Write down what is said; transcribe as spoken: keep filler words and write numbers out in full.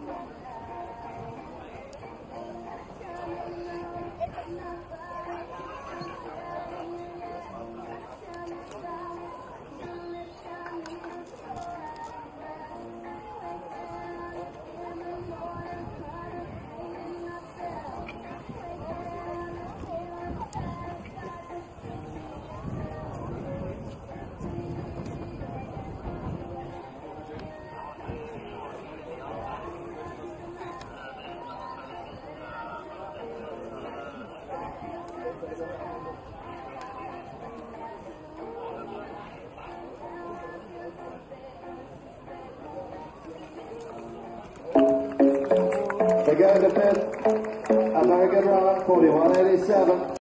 The guy in the fifth, American round, forty-one eighty-seven.